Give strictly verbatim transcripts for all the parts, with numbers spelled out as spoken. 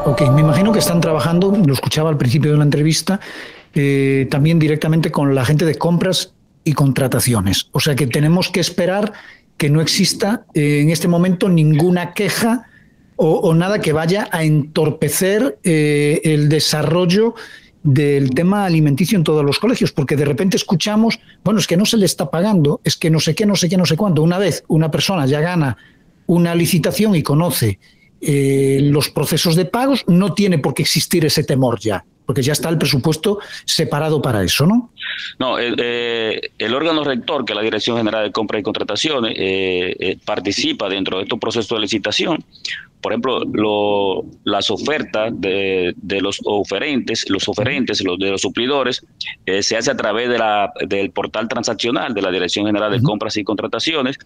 Ok, me imagino que están trabajando, lo escuchaba al principio de la entrevista, eh, también directamente con la gente de compras y contrataciones. O sea que tenemos que esperar que no exista eh, en este momento ninguna queja o, o nada que vaya a entorpecer eh, el desarrollo del tema alimenticio en todos los colegios, porque de repente escuchamos, bueno, es que no se le está pagando, es que no sé qué, no sé qué, no sé cuánto. Una vez una persona ya gana una licitación y conoce eh, los procesos de pagos, no tiene por qué existir ese temor ya, porque ya está el presupuesto separado para eso, ¿no? No, el, eh, el órgano rector, que es la Dirección General de Compras y Contrataciones, eh, eh, participa dentro de estos procesos de licitación. Por ejemplo, lo, las ofertas de, de los oferentes, los oferentes, los de los suplidores, eh, se hace a través de la, del portal transaccional de la Dirección General de Compras y Contrataciones.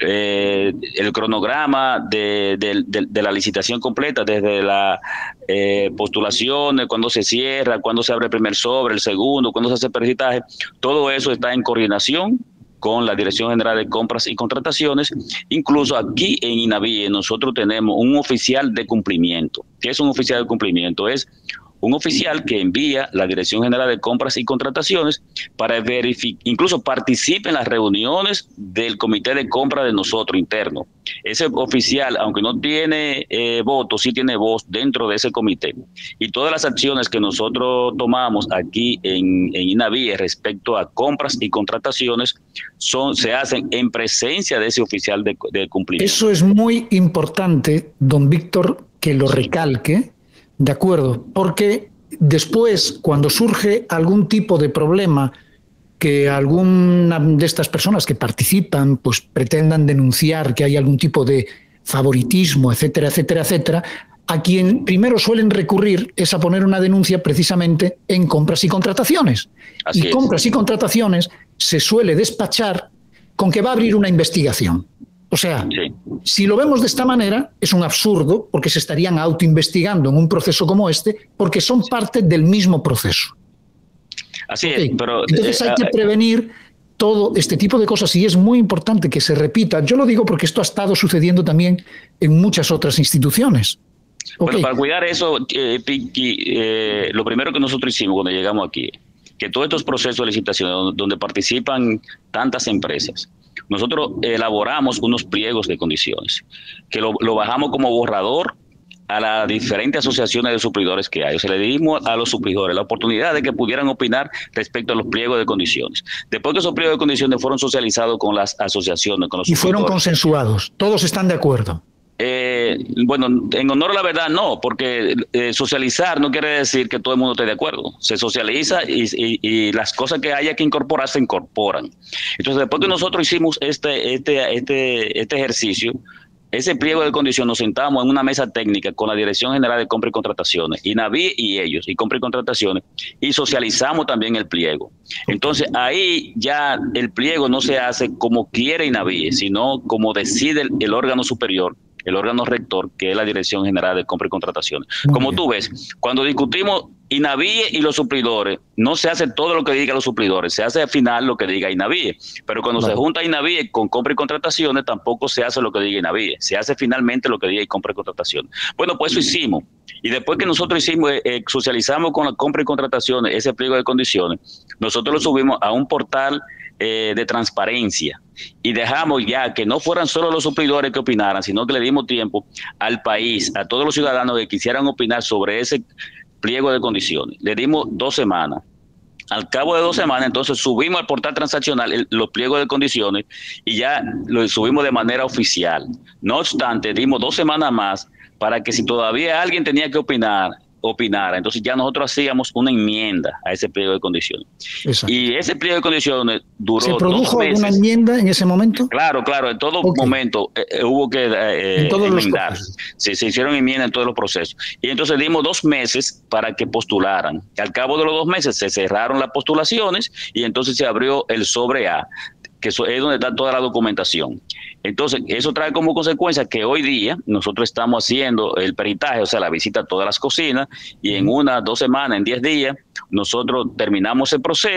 Eh, el cronograma de, de, de, de la licitación completa, desde la eh, postulación, cuando se cierra, cuando se abre el primer sobre, el segundo, cuando se hace el peritaje, todo eso está en coordinación con la Dirección General de Compras y Contrataciones. Incluso aquí en INAVIE nosotros tenemos un oficial de cumplimiento. ¿Qué es un oficial de cumplimiento? Es un oficial que envía la Dirección General de Compras y Contrataciones para verificar, incluso participa en las reuniones del comité de compra de nosotros interno. Ese oficial, aunque no tiene eh, voto, sí tiene voz dentro de ese comité. Y todas las acciones que nosotros tomamos aquí en, en INAVIE respecto a compras y contrataciones son, se hacen en presencia de ese oficial de, de cumplimiento. Eso es muy importante, don Víctor, que lo recalque. De acuerdo, porque después, cuando surge algún tipo de problema que alguna de estas personas que participan pues pretendan denunciar que hay algún tipo de favoritismo, etcétera, etcétera, etcétera, a quien primero suelen recurrir es a poner una denuncia precisamente en compras y contrataciones. Así y es. Compras y contrataciones se suele despachar con que va a abrir una investigación. O sea, sí. Si lo vemos de esta manera, es un absurdo, porque se estarían autoinvestigando en un proceso como este, porque son parte del mismo proceso. Así okay. es, pero... Entonces eh, hay que prevenir todo este tipo de cosas y es muy importante que se repita. Yo lo digo porque esto ha estado sucediendo también en muchas otras instituciones. Bueno, okay. para cuidar eso, eh, Pinky, eh, lo primero que nosotros hicimos cuando llegamos aquí, que todos estos procesos de licitación donde participan tantas empresas, nosotros elaboramos unos pliegos de condiciones, que lo, lo bajamos como borrador a las diferentes asociaciones de suplidores que hay. O sea, le dimos a los suplidores la oportunidad de que pudieran opinar respecto a los pliegos de condiciones. Después que esos pliegos de condiciones fueron socializados con las asociaciones, con los y suplidores. Fueron consensuados. Todos están de acuerdo. Eh, bueno, en honor a la verdad no, porque eh, socializar no quiere decir que todo el mundo esté de acuerdo. Se socializa y, y, y las cosas que haya que incorporar se incorporan. Entonces, después que nosotros hicimos este, este, este, este ejercicio, ese pliego de condiciones, nos sentamos en una mesa técnica con la Dirección General de Compra y Contrataciones, INAVIE y ellos, y Compra y Contrataciones, y socializamos también el pliego. Entonces, ahí ya el pliego no se hace como quiere INAVIE, sino como decide el, el órgano superior, el órgano rector, que es la Dirección General de Compra y Contrataciones. Muy Como bien. Tú ves, cuando discutimos INAVIE y los suplidores, no se hace todo lo que digan los suplidores, se hace al final lo que diga INAVIE. Pero cuando vale. se junta INAVIE con Compra y Contrataciones, tampoco se hace lo que diga INAVIE, se hace finalmente lo que diga Compra y Contrataciones. Bueno, pues eso hicimos. Y después que nosotros hicimos, eh, socializamos con la Compra y Contrataciones ese pliego de condiciones, nosotros lo subimos a un portal Eh, de transparencia y dejamos ya que no fueran solo los suplidores que opinaran, sino que le dimos tiempo al país, a todos los ciudadanos que quisieran opinar sobre ese pliego de condiciones. Le dimos dos semanas. Al cabo de dos semanas, entonces subimos al portal transaccional el, los pliegos de condiciones y ya lo subimos de manera oficial. No obstante, dimos dos semanas más para que si todavía alguien tenía que opinar, opinara. Entonces ya nosotros hacíamos una enmienda a ese pliego de condiciones. Exacto. Y ese pliego de condiciones duró ¿Se produjo dos meses. alguna enmienda en ese momento? Claro, claro, en todo okay. momento eh, hubo que eh, en todos enmendar. Los se, se hicieron enmiendas en todos los procesos. Y entonces dimos dos meses para que postularan. Al cabo de los dos meses se cerraron las postulaciones y entonces se abrió el sobre A, que es donde está toda la documentación. Entonces, eso trae como consecuencia que hoy día nosotros estamos haciendo el peritaje, o sea, la visita a todas las cocinas, y en unas dos semanas, en diez días, nosotros terminamos el proceso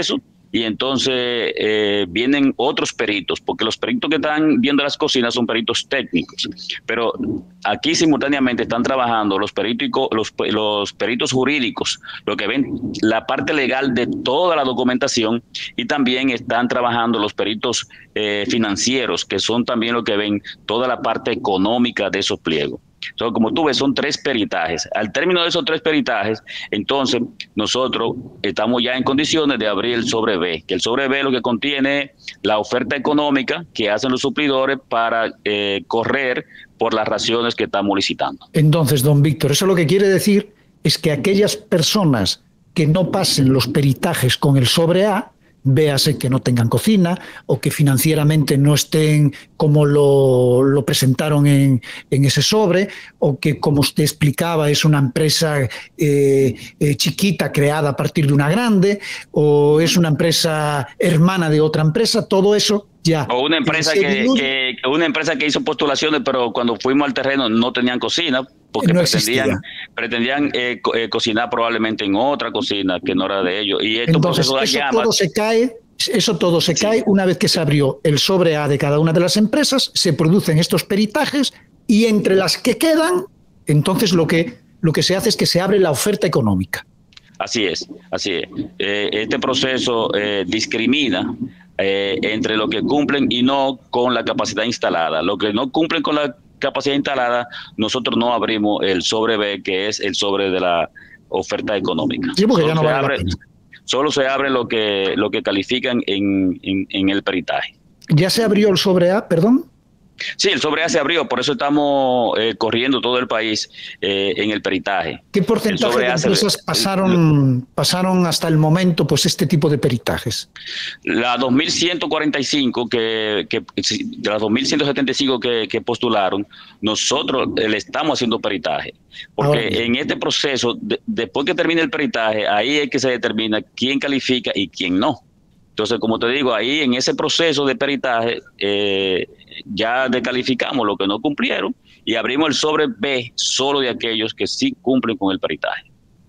y entonces eh, vienen otros peritos, porque los peritos que están viendo las cocinas son peritos técnicos, pero aquí simultáneamente están trabajando los peritos, los, los peritos jurídicos, lo que ven la parte legal de toda la documentación, y también están trabajando los peritos eh, financieros, que son también lo que ven toda la parte económica de esos pliegos. Entonces, como tú ves, son tres peritajes. Al término de esos tres peritajes, entonces nosotros estamos ya en condiciones de abrir el sobre B, que el sobre B lo que contiene la oferta económica que hacen los suplidores para eh, correr por las raciones que estamos licitando. Entonces, don Víctor, eso lo que quiere decir es que aquellas personas que no pasen los peritajes con el sobre A, véase que no tengan cocina o que financieramente no estén como lo, lo presentaron en, en ese sobre, o que, como usted explicaba, es una empresa eh, eh, chiquita creada a partir de una grande, o es una empresa hermana de otra empresa, todo eso ya. O una empresa que, que, una empresa que hizo postulaciones, pero cuando fuimos al terreno no tenían cocina, porque no pretendían, pretendían eh, co eh, cocinar probablemente en otra cocina que no era de ellos. Y esto Entonces, eso llamas, todo se cae, eso todo se sí. cae una vez que se abrió el sobre A de cada una de las empresas, se producen estos peritajes, y entre las que quedan, entonces lo que, lo que se hace es que se abre la oferta económica. Así es, así es. Eh, este proceso eh, discrimina eh, entre lo que cumplen y no con la capacidad instalada. Lo que no cumplen con la capacidad instalada, nosotros no abrimos el sobre B, que es el sobre de la oferta económica. Sí, porque ya no vale abre, la pena. Solo se abre lo que, lo que califican en, en, en el peritaje. ¿Ya se abrió el sobre A, perdón? Sí, el sobre A se abrió, por eso estamos eh, corriendo todo el país eh, en el peritaje. ¿Qué porcentaje de empresas se, pasaron, pasaron hasta el momento pues este tipo de peritajes? La dos mil ciento cuarenta y cinco, que, que, de las dos mil ciento setenta y cinco que, que postularon, nosotros le estamos haciendo peritaje. Porque Ahora, en este proceso, de, después que termine el peritaje, ahí es que se determina quién califica y quién no. Entonces, como te digo, ahí en ese proceso de peritaje eh, ya descalificamos lo que no cumplieron y abrimos el sobre B solo de aquellos que sí cumplen con el peritaje.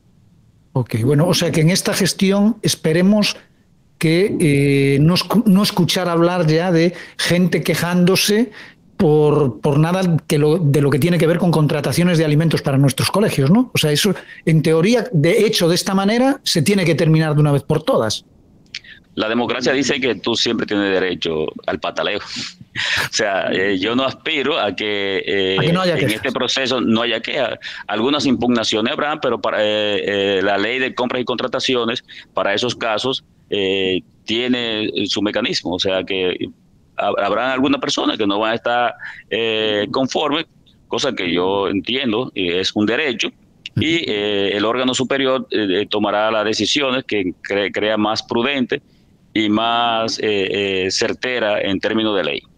Ok, bueno, o sea que en esta gestión esperemos que eh, no, no escuchar hablar ya de gente quejándose por, por nada que lo, de lo que tiene que ver con contrataciones de alimentos para nuestros colegios, ¿no? O sea, eso, en teoría, de hecho, de esta manera, se tiene que terminar de una vez por todas. La democracia dice que tú siempre tienes derecho al pataleo. O sea, eh, yo no aspiro a que, eh, ¿A que no haya en este proceso no haya queja. Algunas impugnaciones habrán, pero para eh, eh, la ley de compras y contrataciones, para esos casos, eh, tiene su mecanismo. O sea, que habrán algunas personas que no van a estar eh, conformes, cosa que yo entiendo, y es un derecho. Y eh, el órgano superior eh, tomará las decisiones que cre crea más prudente y más eh, eh, certera en términos de ley.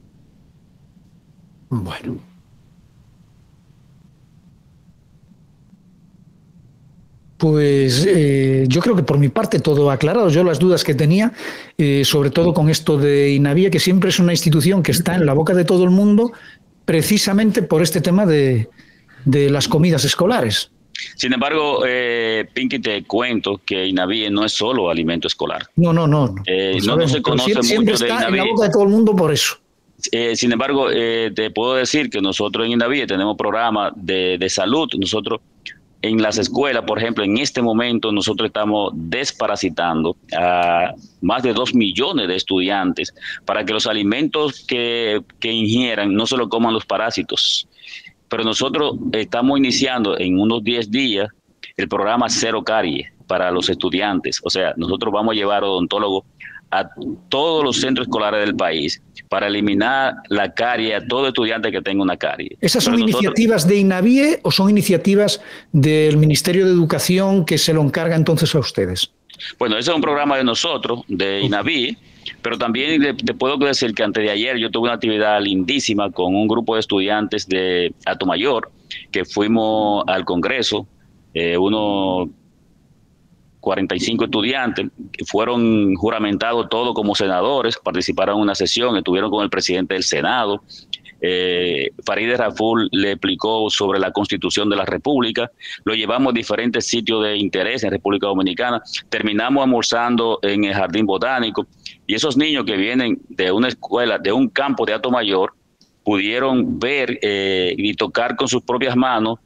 Bueno. Pues eh, yo creo que por mi parte todo aclarado. Yo las dudas que tenía, eh, sobre todo con esto de INAVIE, que siempre es una institución que está en la boca de todo el mundo, precisamente por este tema de, de las comidas escolares. Sin embargo, eh, Pinky, te cuento que INAVIE no es solo alimento escolar. No, no, no. no, eh, no, no se conoce siempre, mucho siempre de está INAVIE. En la boca de todo el mundo por eso. Eh, sin embargo, eh, te puedo decir que nosotros en INAVIE tenemos programas de, de salud. Nosotros en las escuelas, por ejemplo, en este momento nosotros estamos desparasitando a más de dos millones de estudiantes para que los alimentos que, que ingieran no se lo coman los parásitos. Pero nosotros estamos iniciando en unos diez días el programa Cero Caries para los estudiantes. O sea, nosotros vamos a llevar odontólogos a todos los centros escolares del país para eliminar la carie a todo estudiante que tenga una carie. ¿Esas son nosotros, iniciativas de INAVIE o son iniciativas del Ministerio de Educación que se lo encarga entonces a ustedes? Bueno, ese es un programa de nosotros, de INAVIE, pero también te puedo decir que antes de ayer yo tuve una actividad lindísima con un grupo de estudiantes de Atomayor, que fuimos al Congreso, eh, unos cuarenta y cinco estudiantes, fueron juramentados todos como senadores, participaron en una sesión, estuvieron con el presidente del Senado, eh, Farideh Raful le explicó sobre la Constitución de la República, lo llevamos a diferentes sitios de interés en República Dominicana, terminamos almorzando en el Jardín Botánico, y esos niños que vienen de una escuela, de un campo de Atomayor, pudieron ver eh, y tocar con sus propias manos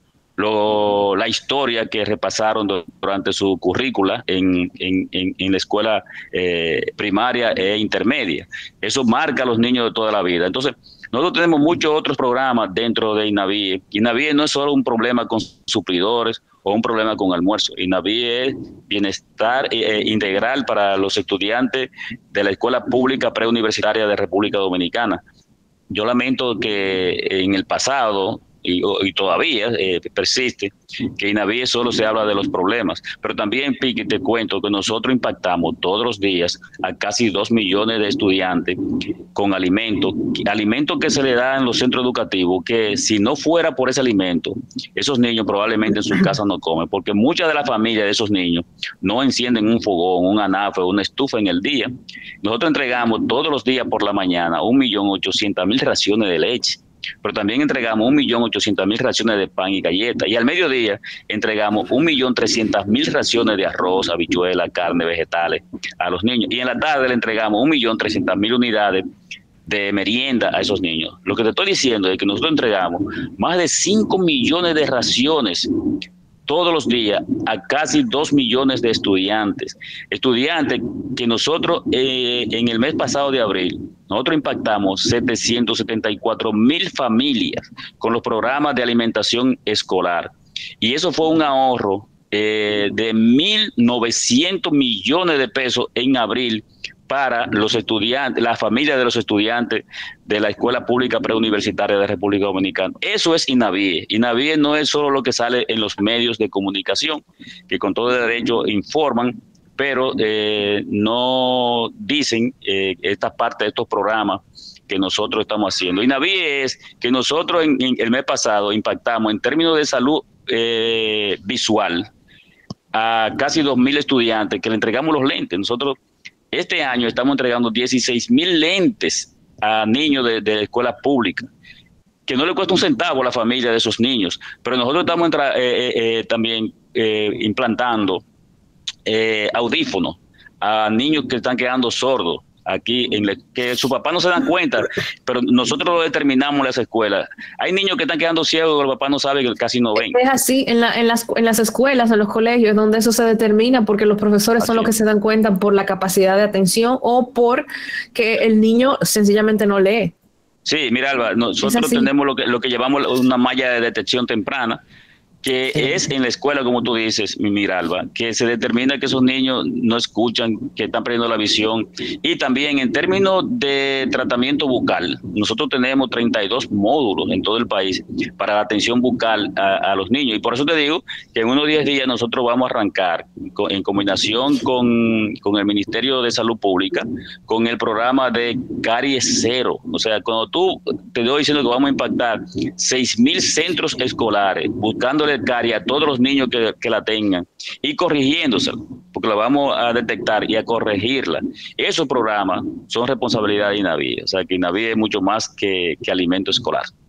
Lo, la historia que repasaron durante su currícula en, en, en, en la escuela eh, primaria e intermedia. Eso marca a los niños de toda la vida. Entonces, nosotros tenemos muchos otros programas dentro de INAVIE. INAVIE no es solo un problema con suplidores o un problema con almuerzo. INAVIE es bienestar eh, integral para los estudiantes de la escuela pública preuniversitaria de República Dominicana. Yo lamento que en el pasado Y, y todavía eh, persiste, que INAVIE solo se habla de los problemas, pero también, Piqui, te cuento que nosotros impactamos todos los días a casi dos millones de estudiantes con alimentos, alimentos que se le dan en los centros educativos, que si no fuera por ese alimento, esos niños probablemente en sus casas no comen, porque muchas de las familias de esos niños no encienden un fogón, un anafe, una estufa en el día. Nosotros entregamos todos los días por la mañana un millón ochocientas mil raciones de leche, pero también entregamos un millón ochocientas mil raciones de pan y galletas, y al mediodía entregamos un millón trescientas mil raciones de arroz, habichuela, carne, vegetales a los niños, y en la tarde le entregamos un millón trescientas mil unidades de merienda a esos niños. Lo que te estoy diciendo es que nosotros entregamos más de cinco millones de raciones todos los días a casi dos millones de estudiantes. Estudiantes que nosotros eh, en el mes pasado de abril, nosotros impactamos setecientas setenta y cuatro mil familias con los programas de alimentación escolar. Y eso fue un ahorro eh, de mil novecientos millones de pesos en abril para los estudiantes, la familia de los estudiantes de la Escuela Pública Preuniversitaria de República Dominicana. Eso es INAVIE. INAVIE no es solo lo que sale en los medios de comunicación, que con todo derecho informan, pero eh, no dicen eh, esta parte de estos programas que nosotros estamos haciendo. INAVIE es que nosotros en, en el mes pasado impactamos en términos de salud eh, visual a casi dos mil estudiantes que le entregamos los lentes. Nosotros este año estamos entregando dieciséis mil lentes a niños de, de escuela pública, que no le cuesta un centavo a la familia de esos niños, pero nosotros estamos entra, eh, eh, también eh, implantando eh, audífonos a niños que están quedando sordos aquí, en la, que su papá no se dan cuenta, pero nosotros lo determinamos en las escuelas. Hay niños que están quedando ciegos, el papá no sabe, que casi no ven. Es así, en, la, en, las, en las escuelas, en los colegios, donde eso se determina, porque los profesores son los que se dan cuenta por la capacidad de atención o por que el niño sencillamente no lee. Sí, mira, Alba, nosotros tenemos lo que, lo que llamamos una malla de detección temprana, que sí. Es en la escuela, como tú dices, Miralba, que se determina que esos niños no escuchan, que están perdiendo la visión. Y también en términos de tratamiento bucal, nosotros tenemos treinta y dos módulos en todo el país para la atención bucal a, a los niños. Y por eso te digo que en unos diez días nosotros vamos a arrancar con, en combinación con, con el Ministerio de Salud Pública, con el programa de Caries Cero. O sea, cuando tú te doy diciendo que vamos a impactar seis mil centros escolares buscando carie a todos los niños que, que la tengan y corrigiéndosela, porque la vamos a detectar y a corregirla. Esos programas son responsabilidad de INAVIE, o sea que INAVIE es mucho más que, que alimento escolar.